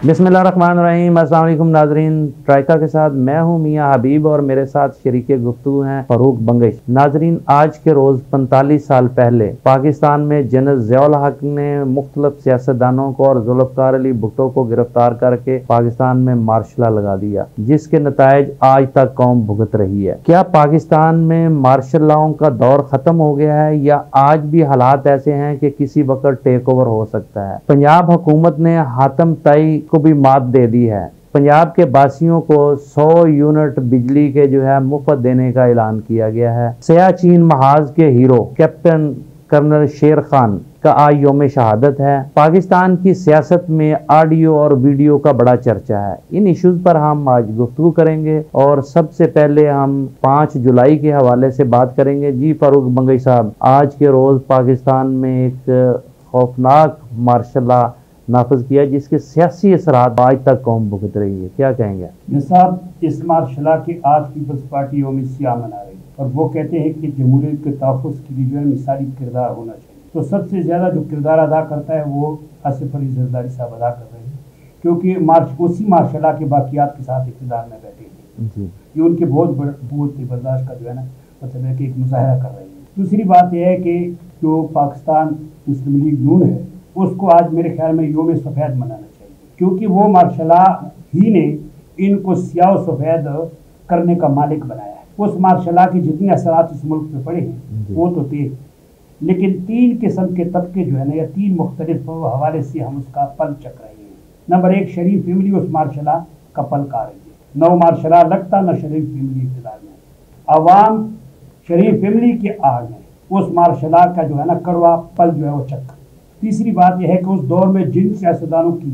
बिस्मिल्लाहिर्रहमानिर्रहीम। अस्सलाम वालेकुम नाजरीन, ट्राइका के साथ मैं हूं मियां हबीब और मेरे साथ शरीके गुफ्तगू हैं फ़ारूक बंगश। नाजरीन, आज के रोज़ 45 साल पहले पाकिस्तान में जनरल ज़ियाउल हक ने मुख्तलिफ सियासतदानों को और जुल्फ़कार अली भुट्टो को गिरफ्तार करके पाकिस्तान में मार्शल लॉ लगा दिया, जिसके नतायज आज तक कौम भुगत रही है। क्या पाकिस्तान में मार्शल लॉ का दौर ख़त्म हो गया है या आज भी हालात ऐसे हैं कि किसी वक्त टेक ओवर हो सकता है? पंजाब हुकूमत ने हातम ताई को भी मात दे दी है। पंजाब के बासियों को 100 यूनिट बिजली के मुफ्त देने का ऐलान किया गया है। सियाचिन महाज के हीरो कैप्टन कर्नल शेर खान का आज यौम शहादत है। पाकिस्तान की सियासत में ऑडियो और वीडियो का बड़ा चर्चा है। इन इश्यूज पर हम आज गुफ्तगू करेंगे और सबसे पहले हम 5 जुलाई के हवाले से बात करेंगे। जी फारूक बंगई साहब, आज के रोज़ पाकिस्तान में एक खौफनाक मार्शल लॉ नाफिज किया जिसके सियासी असरात आज तक कौम भुगत रही है, क्या कहेंगे? निसाब, इस मार्शल लॉ की आज पीपल्स पार्टी यौम सियाह मना रही है और वो कहते हैं कि जमहूरियत के तहफ़्फ़ुज़ के लिए मिसाली किरदार होना चाहिए। तो सबसे ज़्यादा जो किरदार अदा करता है वो आसिफ अली जरदारी साहब अदा कर रहे हैं, क्योंकि उसी मार्शल लॉ के बाक़ियात के साथ इक़्तिदार में बैठे हैं। ये उनके बहुत बर्दाश्त का मतलब है कि एक मुजाहरा कर रहे हैं। दूसरी बात यह है कि जो पाकिस्तान मुस्लिम लीग नून है उसको आज मेरे ख्याल में यौम सफ़ेद मनाना चाहिए, क्योंकि वो मार्शल लॉ ही ने इनको स्याह सफ़ेद करने का मालिक बनाया है। उस मार्शल लॉ के जितने असरात इस मुल्क पे पड़े हैं वो तो थे, लेकिन 3 किस्म के तबके या 3 मुख्तलिफ हवाले से हम उसका पल चक रहे हैं। नंबर 1, शरीफ फैमिली उस मार्शल लॉ का पल का रही है। न मार्शल लॉ लगता न शरीफ फैमिली इक़्तिदार में, अवाम शरीफ फैमिली के आड़ में उस मार्शल लॉ का करवा पल वो चक। तीसरी बात यह है कि उस दौर में जिन सियासतदानों की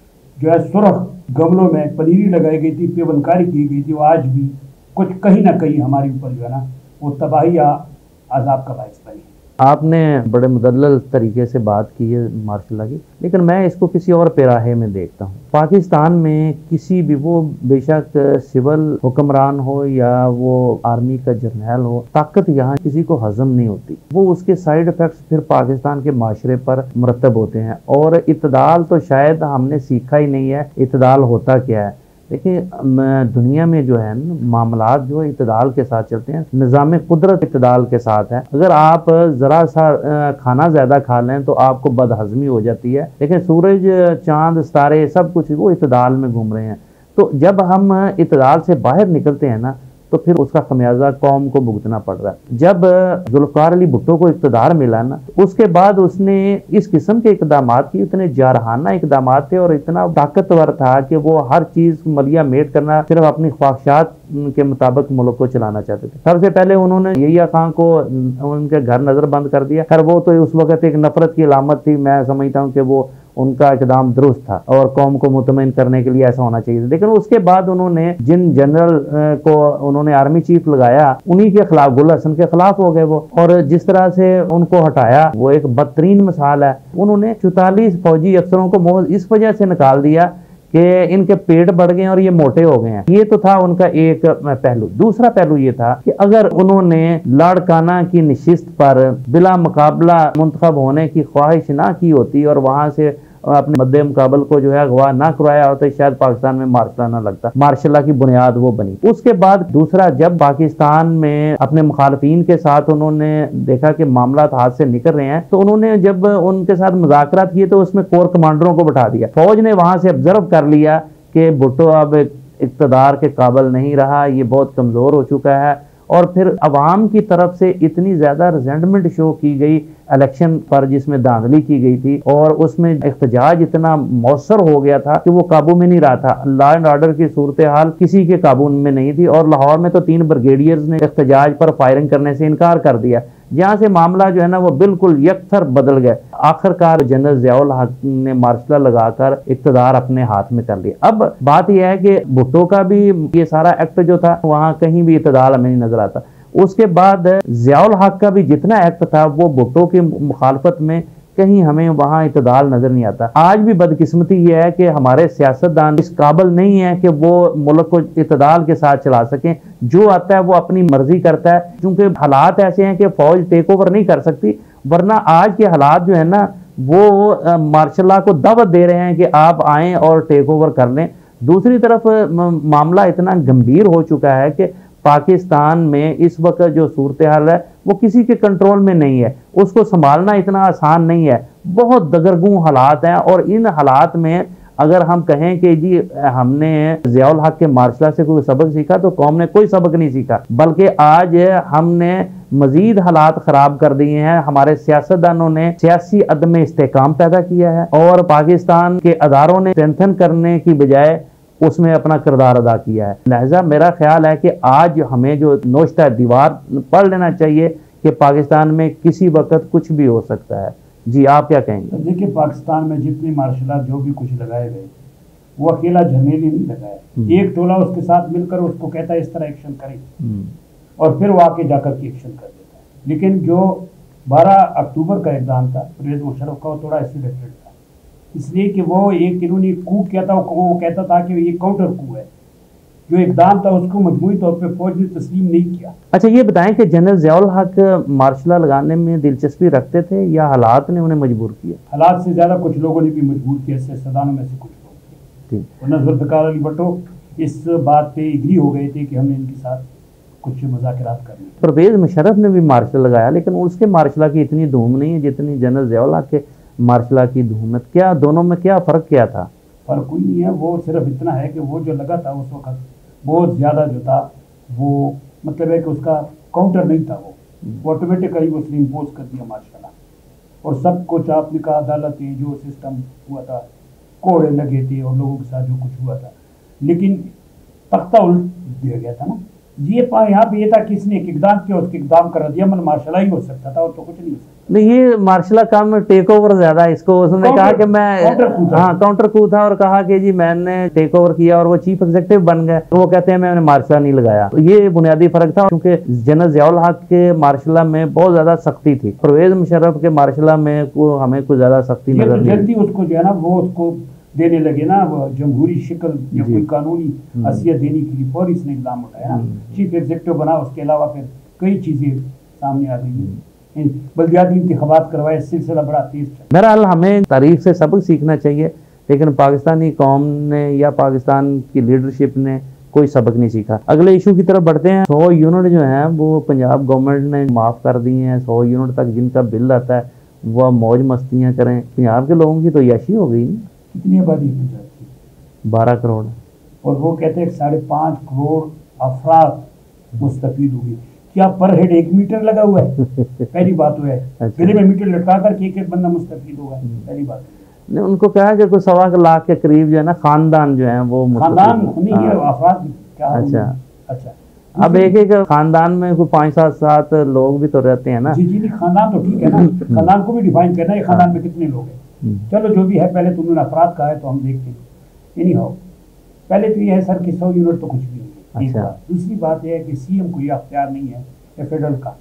सुरख गमलों में पनीरी लगाई गई थी, पेवनकारी की गई थी, वो आज भी कुछ कहीं ना कहीं हमारे ऊपर वो तबाही या अजाब का बायस बनी। आपने बड़े मुदल्लल तरीके से बात की है मार्शल लॉ की, लेकिन मैं इसको किसी और पैराहे में देखता हूँ। पाकिस्तान में किसी भी, वो बेशक सिविल हुक्मरान हो या वो आर्मी का जर्नल हो, ताकत यहाँ किसी को हजम नहीं होती। वो उसके साइड इफेक्ट्स फिर पाकिस्तान के माशरे पर मुरतब होते हैं। और इत्तदाल तो शायद हमने सीखा ही नहीं है, इत्तदाल होता क्या है। देखिए, दुनिया में मामलात इत्तदाल के साथ चलते हैं। निज़ाम कुदरत इत्तदाल के साथ है। अगर आप ज़रा सा खाना ज़्यादा खा लें तो आपको बदहज़मी हो जाती है, लेकिन सूरज, चांद, सितारे सब कुछ वो इत्तदाल में घूम रहे हैं। तो जब हम इत्तदाल से बाहर निकलते हैं ना, तो फिर उसका खमियाजा कौम को भुगतना पड़ रहा है। जब जुल्फ़कार अली भुट्टो को इक़्तिदार मिला ना, उसके बाद उसने इस किस्म के इक़दाम किए, इतने जारहाना इक़दाम थे और इतना ताकतवर था कि वो हर चीज़ मलिया मेट करना, सिर्फ अपनी ख्वाहिशात के मुताबिक मुल्क को चलाना चाहते थे। सबसे पहले उन्होंने यहिया खान को उनके घर नज़र बंद कर दिया। खैर वो तो उस वक्त एक नफरत की अलामत थी। मैं समझता हूँ कि वो उनका इक़दाम दुरुस्त था और कौम को मुतमईन करने के लिए ऐसा होना चाहिए था। लेकिन उसके बाद उन्होंने जिन जनरल को उन्होंने आर्मी चीफ लगाया, उन्हीं के खिलाफ, गुल हसन के खिलाफ हो गए वो। और जिस तरह से उनको हटाया वो एक बदतरीन मिसाल है। उन्होंने 44 फौजी अफसरों को इस वजह से निकाल दिया कि इनके पेट बढ़ गए और ये मोटे हो गए हैं। ये तो था उनका एक पहलू। दूसरा पहलू ये था कि अगर उन्होंने लाड़काना की नशिस्त पर बिला मुकाबला मुंतखब होने की ख्वाहिश ना की होती और वहां से अपने मद्दे मुकाबल को अगवा ना करवाया होता, शायद पाकिस्तान में मार्शल लॉ ना लगता। मार्शल लॉ की बुनियाद वो बनी। उसके बाद दूसरा, जब पाकिस्तान में अपने मुखालफिन के साथ उन्होंने देखा कि मामला हाथ से निकल रहे हैं, तो उन्होंने जब उनके साथ मुज़ाकरात किए तो उसमें कोर कमांडरों को बैठा दिया। फौज ने वहां से ऑब्जर्व कर लिया कि भुट्टो अब इक़्तिदार के काबिल नहीं रहा, ये बहुत कमज़ोर हो चुका है। और फिर अवाम की तरफ से इतनी ज़्यादा रिजेंटमेंट शो की गई इलेक्शन पर, जिसमें धांधली की गई थी और उसमें एहतजाज इतना मौसर हो गया था कि वो काबू में नहीं रहा था। लॉ एंड ऑर्डर की सूरत हाल किसी के काबू में नहीं थी और लाहौर में तो 3 ब्रिगेडियर्स ने एहतजाज पर फायरिंग करने से इनकार कर दिया, जहाँ से मामला वो बिल्कुल यकसर बदल गया। आखिरकार जनरल ज़ियाउल हक ने मार्शल लॉ लगाकर इक़्तिदार अपने हाथ में कर लिया। अब बात यह है कि भुट्टो का भी ये सारा एक्ट था, वहाँ कहीं भी इत्तदाल हमें नहीं नजर आता। उसके बाद ज़ियाउल हक का भी जितना एक्ट था वो भुट्टो की मुखालफत में कहीं हमें वहाँ इत्तदाल नजर नहीं आता। आज भी बदकिस्मती ये है कि हमारे सियासतदान इस काबिल नहीं है कि वो मुल्क को इत्तदाल के साथ चला सकें। जो आता है वो अपनी मर्जी करता है, क्योंकि हालात ऐसे हैं कि फौज टेक ओवर नहीं कर सकती। वरना आज के हालात वो मार्शल लॉ को दावत दे रहे हैं कि आप आएं और टेक ओवर कर लें। दूसरी तरफ मामला इतना गंभीर हो चुका है कि पाकिस्तान में इस वक्त जो सूरत हाल है वो किसी के कंट्रोल में नहीं है, उसको संभालना इतना आसान नहीं है, बहुत दगरगूं हालात हैं। और इन हालात में अगर हम कहें कि जी हमने ज़ियाउल हक के मार्शल लॉ से कोई सबक सीखा, तो कौम ने कोई सबक नहीं सीखा, बल्कि आज हमने मजीद हालात खराब कर दिए हैं। हमारे सियासतदानों ने सियासी अदम इस्तेकाम पैदा किया है और पाकिस्तान के अदारों ने स्ट्रेंथन करने की बजाय उसमें अपना किरदार अदा किया है। लिहाजा मेरा ख्याल है कि आज हमें जो नोश्ता दीवार पढ़ लेना चाहिए कि पाकिस्तान में किसी वक्त कुछ भी हो सकता है। जी आप क्या कहेंगे? देखिए, पाकिस्तान में जितने मार्शल लॉ जो भी कुछ लगाए गए वो अकेला झमेली नहीं लगाया, एक टोला उसके साथ मिलकर उसको कहता है इस तरह एक्शन करें और फिर वो आके जाकर के एक्शन कर देता है। लेकिन जो 12 अक्टूबर का इक़दाम था परवेज़ मुशर्रफ का, वो थोड़ा एसिडेटेड था, इसलिए कि वो एक इन्होंने कू किया था, वो कहता था कि ये काउंटर कू है। जो इक़दाम था उसको मजमूई तौर पर फौज ने तस्लीम नहीं किया। अच्छा, ये बताएं कि जनरल ज़ियाउल हक मार्शल लॉ लगाने में दिलचस्पी रखते थे या हालात ने उन्हें मजबूर किया? हालात से ज़्यादा कुछ लोगों ने भी मजबूर किया, सियासतदानों में से कुछ लोग थे। और ज़ुल्फ़िकार अली भुट्टो इस बात पे एग्री हो गए थे कि हमने इनके साथ कुछ मुज़ाकरात करने। परवेज़ मुशर्रफ ने भी मार्शल लॉ लगाया, लेकिन उसके मार्शल लॉ की इतनी धूम नहीं है जितनी जनरल ज़ियाउल हक के मार्शल लॉ की धूम है। क्या दोनों में क्या फ़र्क क्या था? फ़र्क कोई नहीं है, वो सिर्फ इतना है कि वो जो लगा था उस वक्त बहुत ज़्यादा जो था वो मतलब है कि उसका काउंटर नहीं था, वो ऑटोमेटिकली उसने इम्पोज कर दिया मार्शल लॉ। और सब कुछ आपने कहा, अदालतें जो सिस्टम हुआ था, कोड़े लगे थे और लोगों के साथ जो कुछ हुआ था, लेकिन तख्ता उल्ट दिया गया था ना। ये यहाँ पे ये था कि इसने एक इक़दाम किया, उसके इक़दाम का रद्दअमल मार्शल लॉ ही हो सकता था और तो कुछ नहीं हो सकता। नहीं, ये मार्शल लॉ काम में टेक ओवर ज्यादा, इसको उसने कहा कि मैं काउंटर कू था और कहा कि जी मैंने टेक ओवर किया और वो चीफ एग्जीक्यूटिव बन गए, तो वो कहते हैं मैंने मार्शल लॉ नहीं लगाया। तो ये बुनियादी फर्क था, क्योंकि जनरल ज़ियाउल हक के मार्शल लॉ में बहुत ज्यादा सख्ती थी, परवेज़ मुशर्रफ के मार्शल लॉ में हमें कुछ ज्यादा सख्ती नजर नहीं। जल्दी उसको जो है ना वो उसको देने लगे ना, वो जमहूरी शिकल या कोई कानूनी हैसियत देने के लिए फौरी इसने इक़दाम उठाया ना, चीफ एग्जीक्यूटिव बना। उसके अलावा फिर कई चीज़ें सामने आ गई, बल्दियाती इंतखाबात करवाए, सिलसिला बड़ा तेज चला। बहरहाल हमें तारीख से सबक सीखना चाहिए, लेकिन पाकिस्तानी कौम ने या पाकिस्तान की लीडरशिप ने कोई सबक नहीं सीखा। अगले इशू की तरफ बढ़ते हैं। 100 यूनिट जो हैं वो पंजाब गवर्नमेंट ने माफ़ कर दिए हैं। 100 यूनिट तक जिनका बिल आता है वह मौज मस्तियाँ करें। पंजाब के लोगों की तो याशी हो गई। कितनी आबादी है पंजाब की? 12 करोड़। और वो कहते हैं 5.5 करोड़ अफराद मुस्तफीद हुए। क्या पर हेड 1 मीटर लगा हुआ है? पहली बात तो है। गले में मीटर लटका कर एक बंदा मुस्तफीद होगा, पहली बात। नहीं, उनको क्या है कि कोई 1.25 लाख के करीब जो है ना खानदान जो है वो खानदान नहीं है, अफराद क्या? अच्छा, अब एक खानदान में कोई 5-7 लोग भी तो रहते हैं ना। जी जी, खानदान तो ठीक है ना, खानदान को भी डिफाइन करना है, खानदान में कितने लोग हैं। चलो जो भी है, पहले तो उन्होंने अफराद कहा है तो हम देखते हैं। एनी हाउ, पहले तो ये है सर कि 100 यूनिट तो कुछ भी नहीं है। अच्छा। दूसरी बात यह है कि सीएम को यह अख्तियार नहीं है, ये फेडरल का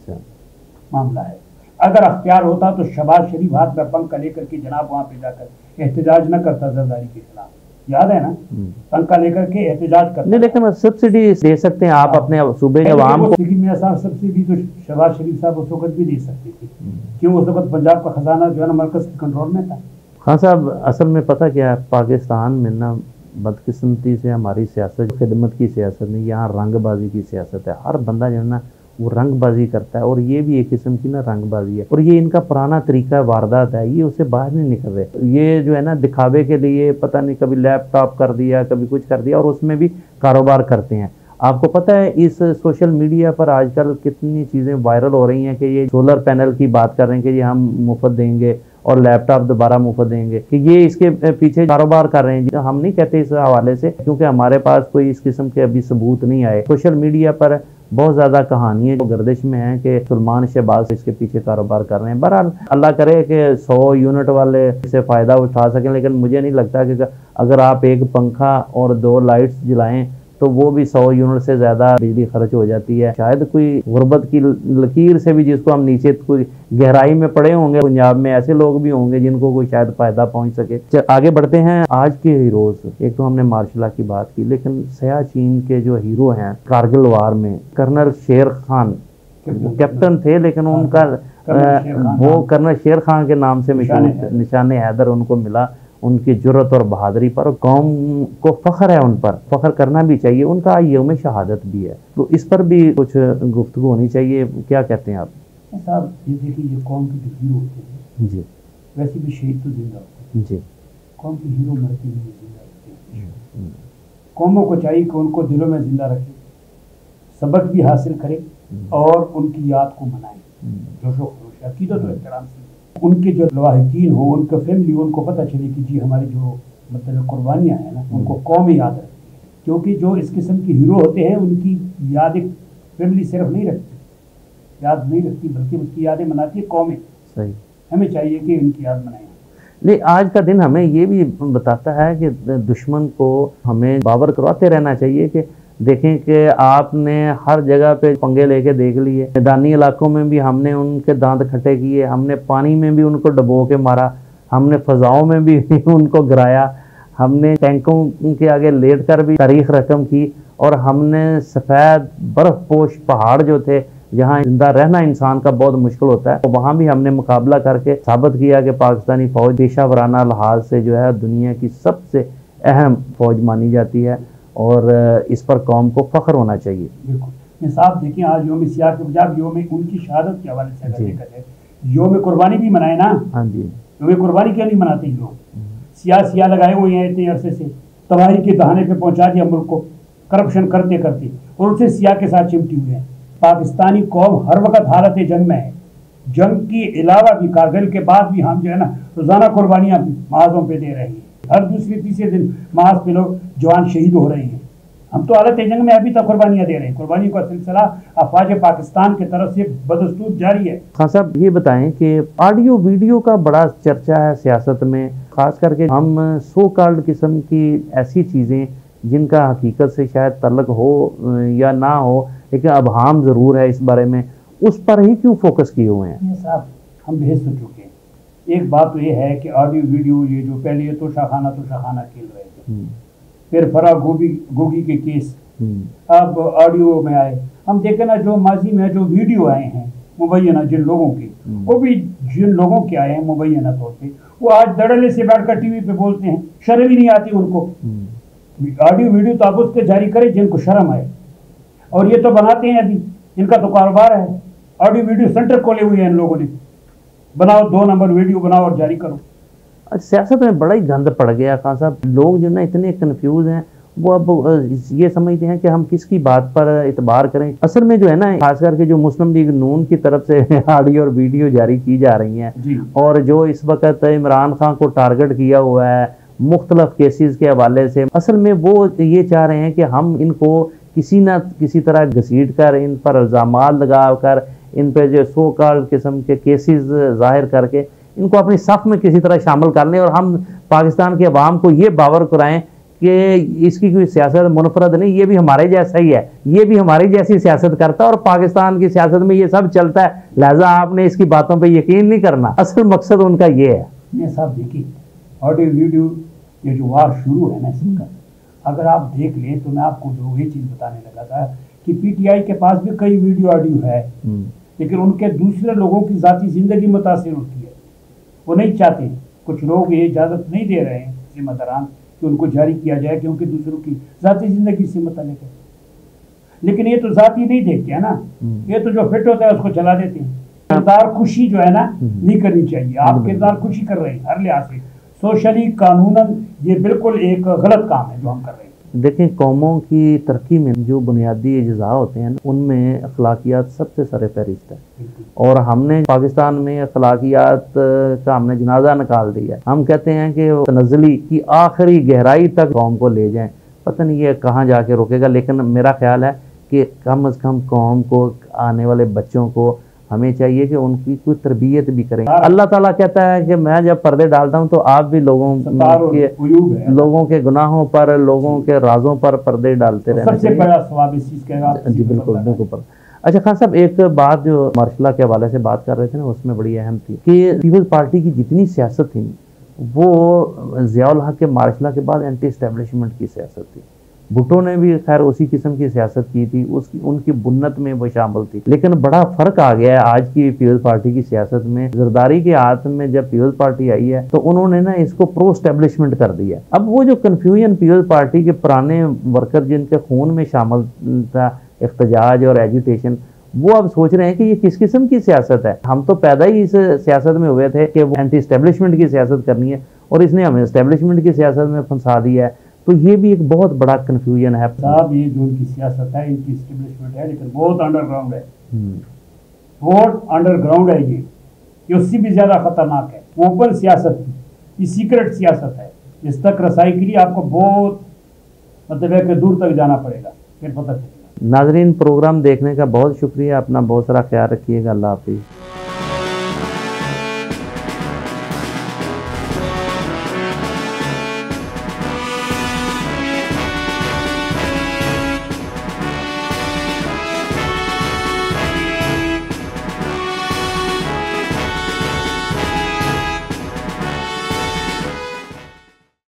मामला है। अगर अख्तियार होता तो शहबाज शरीफ हाथ में पंखा लेकर के जनाब वहाँ पे जाकर एहतजाज न करता जरदारी के खिलाफ, याद है ना? पंखा लेकर के एहतजाज करता। नहीं, लेकिन सब्सिडी दे सकते हैं आप अपने सूबे के अवाम को। मेरा साहब सब्सिडी तो शहबाज शरीफ साहब उस वक्त भी दे सकते थे, क्यों? उस वक्त पंजाब का खजाना जो है ना मरकज के कंट्रोल में था। हाँ साहब, असल में पता क्या है, पाकिस्तान में ना बदकिस्मती से हमारी सियासत खिदमत की सियासत नहीं, यहाँ रंगबाजी की सियासत है। हर बंदा जो है ना वो रंगबाजी करता है, और ये भी एक किस्म की ना रंगबाजी है, और ये इनका पुराना तरीका वारदात है, ये उससे बाहर नहीं निकल रहे। ये जो है ना दिखावे के लिए पता नहीं कभी लैपटॉप कर दिया, कभी कुछ कर दिया, और उसमें भी कारोबार करते हैं। आपको पता है इस सोशल मीडिया पर आजकल कितनी चीज़ें वायरल हो रही हैं कि ये सोलर पैनल की बात कर रहे हैं कि ये हम मुफ्त देंगे और लैपटॉप दोबारा मुफ्त देंगे, कि ये इसके पीछे कारोबार कर रहे हैं। हम नहीं कहते इस हवाले से, क्योंकि हमारे पास कोई इस किस्म के अभी सबूत नहीं आए। सोशल मीडिया पर बहुत ज़्यादा कहानियाँ जो गर्दिश में हैं कि सलमान शहबाज इसके पीछे कारोबार कर रहे हैं। बहरहाल अल्लाह करे कि 100 यूनिट वाले इससे फ़ायदा उठा सकें, लेकिन मुझे नहीं लगता कि अगर आप एक पंखा और 2 लाइट्स जलाएं तो वो भी 100 यूनिट से ज़्यादा बिजली खर्च हो जाती है। शायद कोई गुर्बत की लकीर से भी, जिसको हम नीचे कोई गहराई में पड़े होंगे, पंजाब में ऐसे लोग भी होंगे जिनको कोई शायद फ़ायदा पहुंच सके। आगे बढ़ते हैं। आज के हीरोज़, एक तो हमने मार्शल लॉ की बात की, लेकिन सियाचिन के जो हीरो हैं कारगिल वार में, कर्नल शेर खान कैप्टन थे, लेकिन उनका वो कर्नल शेर खान के नाम से मशहूर निशान हैदर उनको मिला, उनकी जुर्रत और बहादुरी पर। कौम को फ़ख्र है, उन पर फ़ख्र करना भी चाहिए, उनका यौम शहादत भी है, तो इस पर भी कुछ गुफ्तगू होनी चाहिए। क्या कहते हैं आप? साहब ये देखिए, ये कौम के जो हीरो होते हैं जी, वैसे भी शहीद तो जिंदा होते हैं जी, कौम के हीरो मरते हुए जिंदा रहते हैं। कौमों को चाहिए कि उनको दिलों में जिंदा रखे, सबक भी हासिल करे और उनकी याद को मनाए जोशो खरोश, अकीदत और एहतराम से। उनके जो लवाहिकीन हो, उनका फैमिली, उनको पता चले कि जी हमारी जो मतलब कुर्बानियाँ हैं ना, उनको कौम याद रखती है। क्योंकि जो इस किस्म के हीरो होते हैं उनकी यादें फैमिली सिर्फ नहीं रखती, याद नहीं रखती, बल्कि उसकी यादें मनाती है कौमें। सही, हमें चाहिए कि उनकी याद मनाएं। नहीं, आज का दिन हमें ये भी बताता है कि दुश्मन को हमें बावर करवाते रहना चाहिए कि देखें कि आपने हर जगह पे पंगे लेके देख लिए, मैदानी इलाकों में भी हमने उनके दांत खट्टे किए, हमने पानी में भी उनको डबो के मारा, हमने फ़ज़ाओं में भी उनको गिराया, हमने टैंकों के आगे लेट कर भी तारीख रकम की, और हमने सफ़ेद बर्फ़पोश पहाड़ जो थे जहाँ जिंदा रहना इंसान का बहुत मुश्किल होता है, तो वहाँ भी हमने मुकाबला करके साबित किया कि पाकिस्तानी फ़ौज पेशा वराना लिहाज से जो है दुनिया की सबसे अहम फ़ौज मानी जाती है, और इस पर कौम को फ़ख्र होना चाहिए। बिल्कुल साहब, देखिए आज योम सियाह के बजाय योम उनकी शहादत के हवाले से अगर देखा जाए, योम कुर्बानी भी मनाए ना। हाँ जी, योम कुर्बानी क्यों नहीं मनाते लोग? सियाह लगाए हुए हैं इतने अरसे से, तबाही के दहाने पे पहुंचा दिया मुल्क को करप्शन करते करते, और उसे सियाह के साथ चिमटी हुए हैं। पाकिस्तानी कौम हर वक्त हालत जंग में है। जंग के अलावा भी, कारगिल के बाद भी हम जो है ना रोजाना कुर्बानियां महाजों पे दे रहे हैं। हर दूसरे तीसरे दिन महाज पे लोग जवान शहीद हो रहे हैं। हम तो हालत जंग में अभी तक कुर्बानियां दे रहे हैं। कुर्बानी का सिलसिला अफवाज पाकिस्तान की तरफ से बदस्तूर जारी है। खान साहब ये बताएं कि ऑडियो वीडियो का बड़ा चर्चा है सियासत में, खास करके हम सो कॉल्ड किस्म की ऐसी चीज़ें जिनका हकीकत से शायद तल्लुक हो या ना हो, लेकिन अबहाम ज़रूर है इस बारे में, उस पर ही क्यों फोकस किए हुए हैं? साहब हम बेहद हो चुके हैं। एक बात तो ये है कि ऑडियो वीडियो, ये जो पहले ये तो शाखाना खेल रहे थे, फिर फरा गोगी के केस, अब ऑडियो में आए। हम देखें ना, जो माजी में जो वीडियो आए हैं मुबैना जिन लोगों के, वो भी जिन लोगों के आए हैं मुबैना तौर पे, वो आज दड़ले से बैठकर टीवी पे बोलते हैं, शर्म ही नहीं आती उनको। ऑडियो वीडियो तो आप उसके जारी करें जिनको शर्म आए, और ये तो बनाते हैं अभी, इनका तो कारोबार है। ऑडियो वीडियो सेंटर खोले हुए हैं इन लोगों ने, बनाओ 2 नंबर वीडियो बनाओ और जारी करो। सियासत में बड़ा ही गंद पड़ गया खान साहब। लोग जो ना इतने कंफ्यूज हैं, वो अब ये समझते हैं कि हम किसकी बात पर इतबार करें। असल में जो है ना, खास करके जो मुस्लिम लीग नून की तरफ से ऑडियो और वीडियो जारी की जा रही हैं, और जो इस वक्त इमरान खान को टारगेट किया हुआ है मुख्तलिफ केसेस के हवाले से, असल में वो ये चाह रहे हैं कि हम इनको किसी न किसी तरह घसीट कर, इन पर इल्ज़ामात लगा कर, इन पे जो सो कॉल्ड किस्म के केसेस जाहिर करके इनको अपनी सफ में किसी तरह शामिल कर लें, और हम पाकिस्तान के अवाम को ये बावर कराएं कि इसकी कोई सियासत मुनफरद नहीं, ये भी हमारे जैसा ही है, ये भी हमारी जैसी सियासत करता है, और पाकिस्तान की सियासत में ये सब चलता है, लिहाजा आपने इसकी बातों पर यकीन नहीं करना। असल मकसद उनका ये है। ये साहब देखिए, ऑडियो वीडियो ये जो वार शुरू है ना इसका, अगर आप देख लें तो मैं आपको जो ये चीज़ बताने लगा था कि पीटीआई के पास भी कई वीडियो ऑडियो है, लेकिन उनके दूसरे लोगों की ज़ाती ज़िंदगी मुतासिर होती है, वो नहीं चाहते। कुछ लोग ये इजाज़त नहीं दे रहे हैं जिम्मेदारान कि उनको जारी किया जाए, क्योंकि दूसरों की ज़ाती ज़िंदगी से मुताल्लिक़ है। लेकिन ये तो ज़ाती नहीं देखते हैं ना, ये तो जो फिट होता है उसको चला देते हैं। किरदार खुशी जो है ना नहीं करनी चाहिए। आप किरदार खुशी कर रहे हैं हर लिहाज से, सोशली कानूनन ये बिल्कुल एक गलत काम है जो हम कर रहे हैं। देखें, कौमों की तरक्की में जो बुनियादी अज्जा होते हैं उनमें अखलाकियात सबसे सर फहरिस्त है, और हमने पाकिस्तान में अखलाकियात का हमने जनाजा निकाल दिया। हम कहते हैं कि तनज़्ज़ुली की आखिरी गहराई तक कौम को ले जाएं, पता नहीं ये कहाँ जाके रुकेगा, लेकिन मेरा ख्याल है कि कम अज़ कम कौम को, आने वाले बच्चों को हमें चाहिए कि उनकी कोई तरबियत भी करें। अल्लाह ताला कहता है कि मैं जब पर्दे डालता हूं तो आप भी लोगों के गुनाहों पर, लोगों के राजों पर पर्दे डालते रहना सबसे बड़ा सवाब इस चीज़ का। जी बिल्कुल बिल्कुल। अच्छा खान साहब, एक बात जो मार्शल के हवाले से बात कर रहे थे ना, उसमें बड़ी अहम थी कि पीपल्स पार्टी की जितनी सियासत थी वो ज़िया उल हक के मार्शल के बाद एंटी एस्टेब्लिशमेंट की सियासत थी। भुट्टो ने भी खैर उसी किस्म की सियासत की थी, उसकी उनकी बुन्नत में वो शामिल थी। लेकिन बड़ा फर्क आ गया है आज की पीपल्स पार्टी की सियासत में। जरदारी के हाथ में जब पीपल्स पार्टी आई है तो उन्होंने ना इसको प्रो स्टैब्लिशमेंट कर दिया। अब वो जो कन्फ्यूजन पीपल्स पार्टी के पुराने वर्कर जिनके खून में शामिल था इख्तिजाज और एजुटेशन, वो अब सोच रहे हैं कि ये किस किस्म की सियासत है। हम तो पैदा ही इस सियासत में हुए थे कि वो एंटी एस्टेब्लिशमेंट की सियासत करनी है और इसने हमें एस्टेब्लिशमेंट की सियासत में फंसा दिया है। तो ये भी एक बहुत बड़ा कन्फ्यूजन है साहब। ये जो उनकी सियासत है, इनकी एस्टेब्लिशमेंट है, लेकिन बहुत अंडरग्राउंड है, बहुत अंडरग्राउंड है। ये उससे भी ज्यादा खतरनाक है। वो ओपन सियासत थी, ये सीक्रेट सियासत है। इस तक रसाई के लिए आपको बहुत मतलब है कि दूर तक जाना पड़ेगा, फिर पता चलेगा। नाजरीन, प्रोग्राम देखने का बहुत शुक्रिया। अपना बहुत सारा ख्याल रखिएगा। अल्लाह हाफिज़।